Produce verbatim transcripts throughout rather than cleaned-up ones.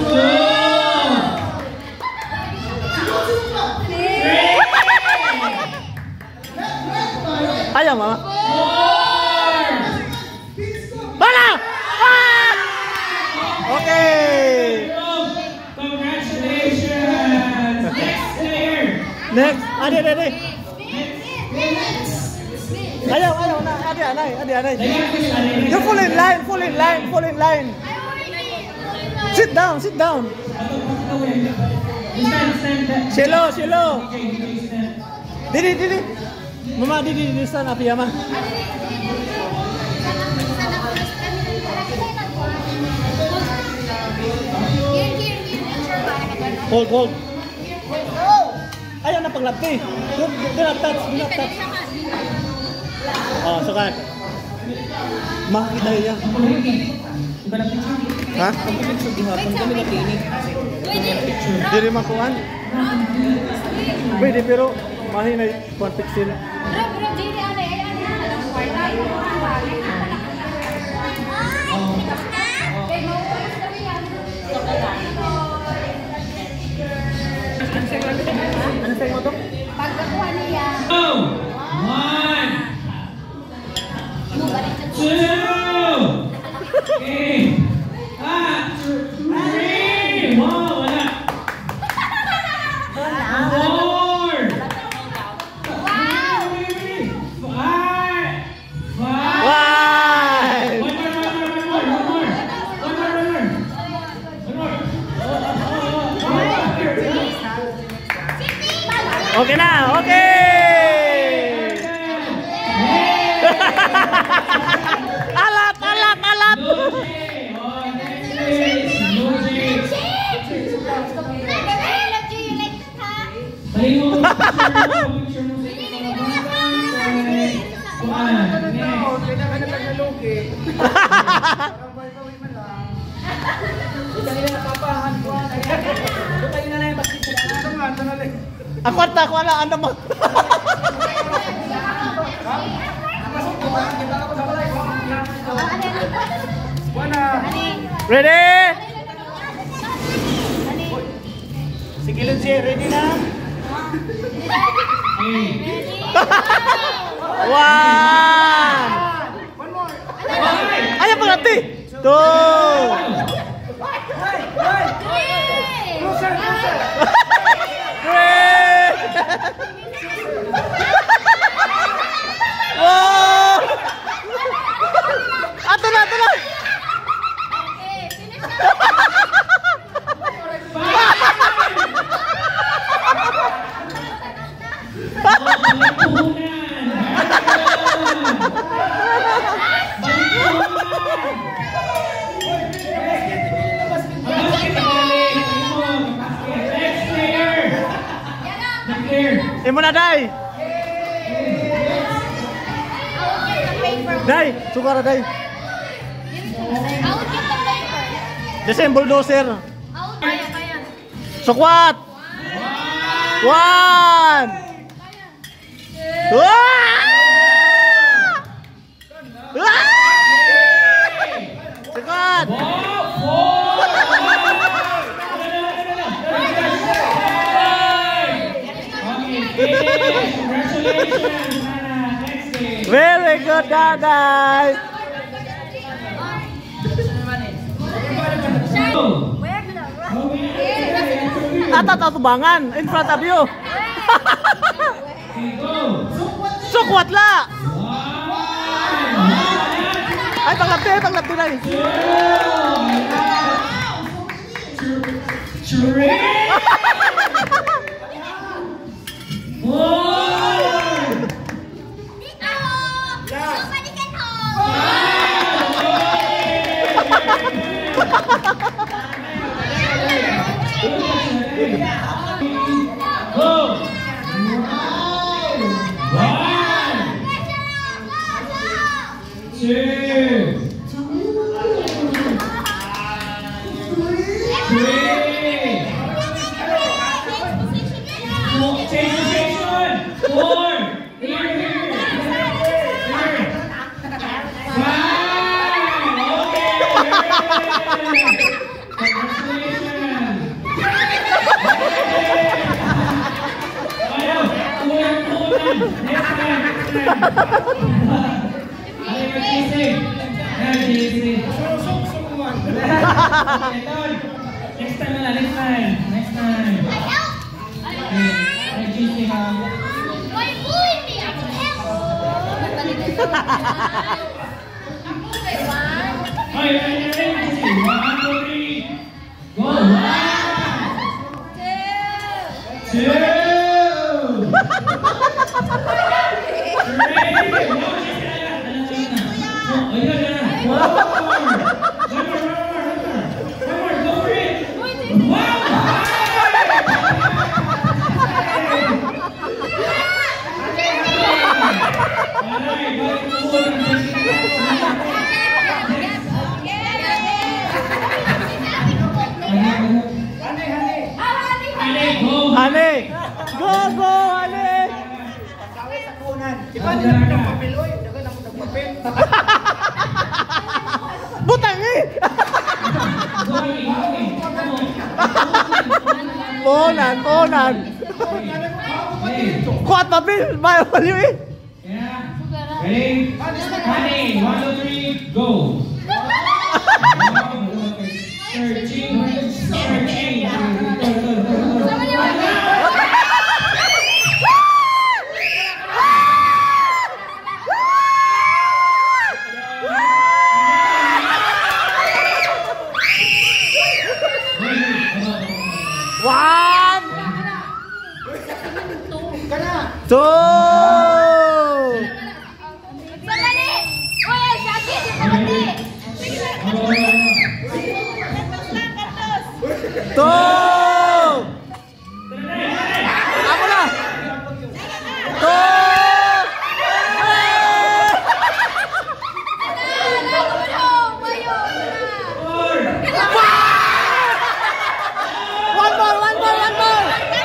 Ayaw mo? Bala! Ah! Okay! Congratulations! Next player! Next! Adi, adi, adi! Ayaw, ayaw na! Adi, anay, adi, anay! You full in line, full in line, full in line! Sit down, sit down! Silo, silo! Didi, didi! Mama, didi, didi, stand up, Yama! Hold, hold! Ayaw na paglapti! Do not touch, do not touch! Oh, sukat! Makakita niya! Ha? Diri makuhan? Pwede pero mahinay one pixel. Ano sa'yo mo to? Pagkakuha niya. One, two, okay. Ah, three. Wow, wala. Four. Wow! Five. Five. Five! One more, one more, one more, one more. One more, one more. One more. Oh, oh, oh. Okay na, okay! Alat, alat, alat! Ang kwarta ko na, ano mo? Ready? Sige lang siya, ready na? One! Ayaw pa natin! Two! Wow! Ato na, ato na! Imo na, Day! Day! Suka na, Day! Design bulldozer! Sukwat! One! Sukwat! Congratulations, Hannah. Next game. Very good, Daday! Atat at tubangan in front of you. Sukwat la. Ay, panglapti, ay, panglapti na. Three. One. Nobody can hold. Go. One. Two. Three. Four. Change position. Four. Here, here. Here. Five. Okay. Next time na, next time. Next time. Ay, G C ka. Why bullying me? I'm help. Ay, ay, ay, ay, G C. One, two, three. Go. One. Two. Two. Hane! Go, go, Hane! Butangi! Ponan, ponan! Kuat papil, bayo baliw eh! Ready? Honey, one, two, three, go! Searching, searching. One! Two! Sandali! Uy, sakit! Sandali! Two! Ako na! Two! One more, one more, one more!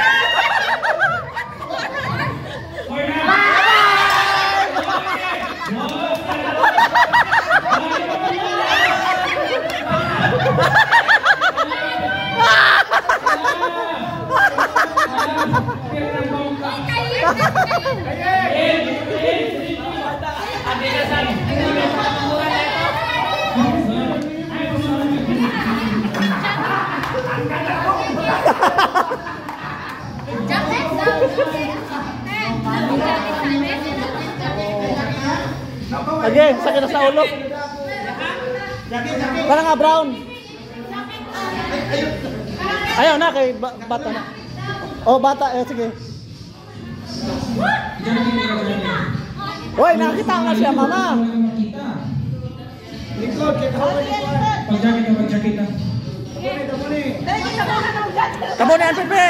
Again, sakit na sa ulo. Parang nga brown. Ayaw na kay ba bata na. Oh, bata. Eh, sige. Hoy, nakita nga siya, mama. Likod, pag-jacket na, pag-jacket na. Tabo na yan, Pepe.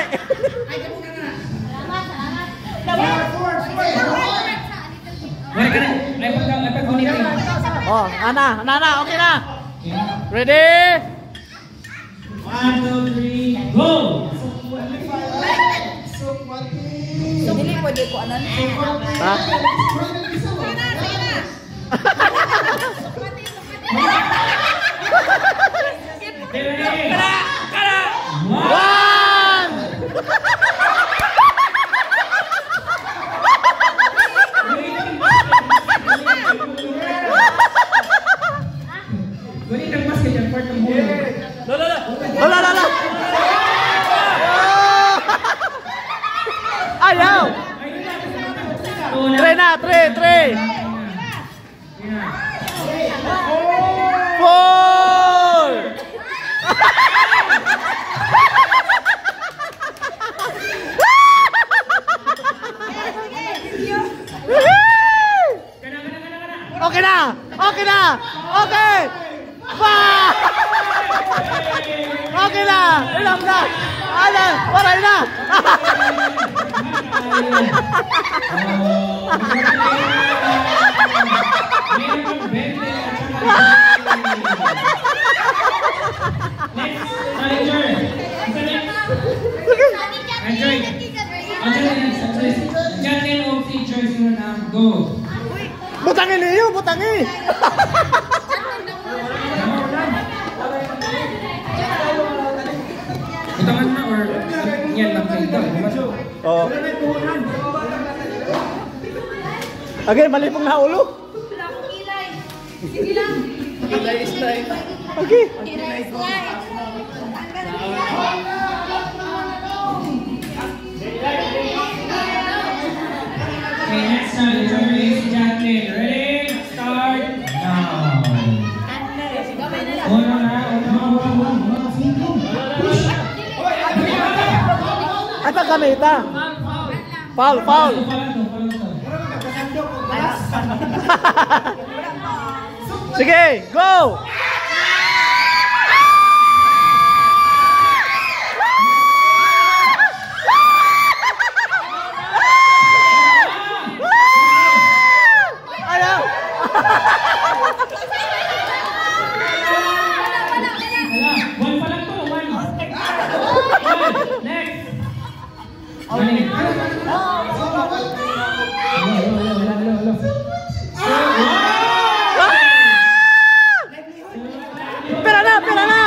Mari ka na. Ay, pag, ay, pag-gunit na. Oh, Ana, Ana, Ana, okay na. Ready? One, two, three, go! Hindi pwede ko anan. Ha? One! Gunit ang basket yan, part ng bulo. Lala, lala, lala. Ayaw! Three na, three, three. Four! Okay na! Okay na! Okay! Five! Okay na! Ilang na! Ano? Waray na! Enjoy! Jangan of teachers yun na go! Butangin niyo! Butangin! Butangan na or yan lang kayo ito. Oh. Okay, mali pong nahulog. Wala akong kilay. Sige lang. Okay. Kilay slide. Okay, next challenger is Jacqueline. Ready? Start now. Uno na, uno, uno, uno. Ay, pagkamita. Foul, foul. Sige, go! Ayaw! Wala, one pa lang to, one. One, next. Mali. Pera na, pera na!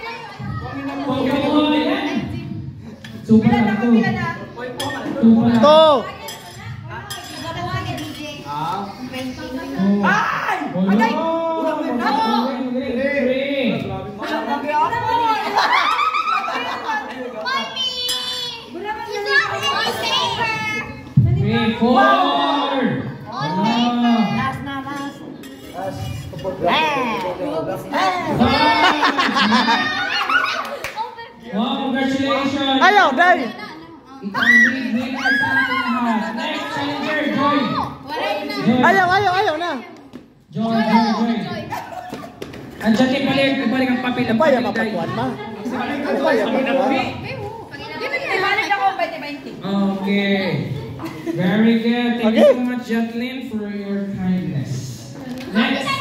Super na to. Super na. To! Ay! Agay! Three. Three, four. Last na, last. Wow, congratulations. Ayaw, Day! Ikaw win, winner sa ating lahat. Next challenger, Joy. Joy. Ayaw, ayaw, ayaw na! Joy, Joy, Joy. Andiyan kayo balik, balik ang papel. Ang Upaya papel, Day. mapapuan ma. Upaya mapapuan. Ibalik ako twenty twenty. Okay. Very good. Thank Okay. you so much, Jacqueline, for your kindness. Next.